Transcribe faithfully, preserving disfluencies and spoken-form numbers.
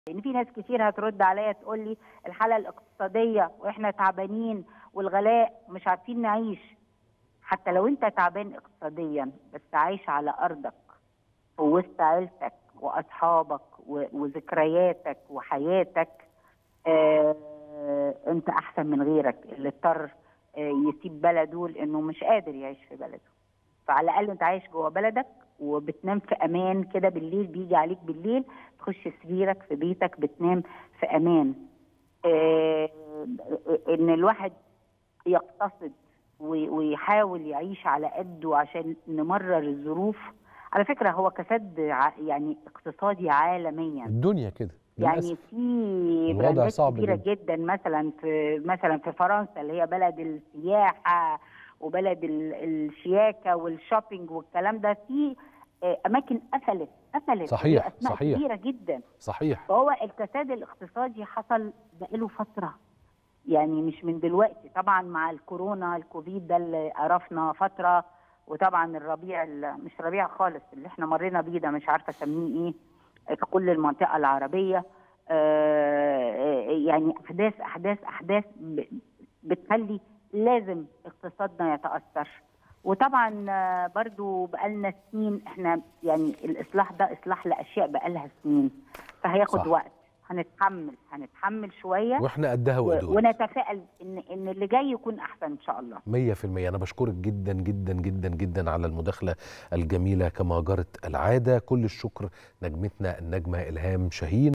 لان في ناس كتير هترد عليا تقول لي الحاله الاقتصاديه واحنا تعبانين والغلاء مش عارفين نعيش. حتى لو انت تعبان اقتصاديا بس عايش على ارضك ووسط عيلتك واصحابك وذكرياتك وحياتك، آه انت احسن من غيرك اللي اضطر آه يسيب بلده لانه مش قادر يعيش في بلده. فعلى الاقل انت عايش جوه بلدك وبتنام في امان كده، بالليل بيجي عليك بالليل تخش سريرك في بيتك بتنام في امان. آه ان الواحد يقتصد ويحاول يعيش على قده عشان نمرر الظروف. على فكره هو كساد يعني اقتصادي عالميا، الدنيا كده يعني في براندات كبيره جدا. جدا مثلا في مثلا في فرنسا اللي هي بلد السياحه وبلد الشياكه والشوبينج والكلام ده، في اماكن قفلت قفلت صحيح اسماء صحيح كبيره جدا. صحيح. فهو الكساد الاقتصادي حصل بقاله فتره، يعني مش من دلوقتي. طبعا مع الكورونا الكوفيد ده اللي قرفنا فتره، وطبعا الربيع مش ربيع خالص اللي احنا مرينا بيه ده، مش عارفه اسميه ايه، في كل المنطقه العربيه. آه يعني احداث احداث احداث بتخلي لازم اقتصادنا يتاثر. وطبعا برضو بقالنا سنين احنا يعني الاصلاح ده اصلاح لاشياء بقالها سنين، فهياخد صح. وقت. هنتحمل هنتحمل شويه واحنا قدها وقدود، ونتفائل ان ان اللي جاي يكون احسن ان شاء الله. مية في المية. انا بشكرك جدا جدا جدا جدا على المداخله الجميله كما جرت العاده. كل الشكر نجمتنا النجمه إلهام شاهين.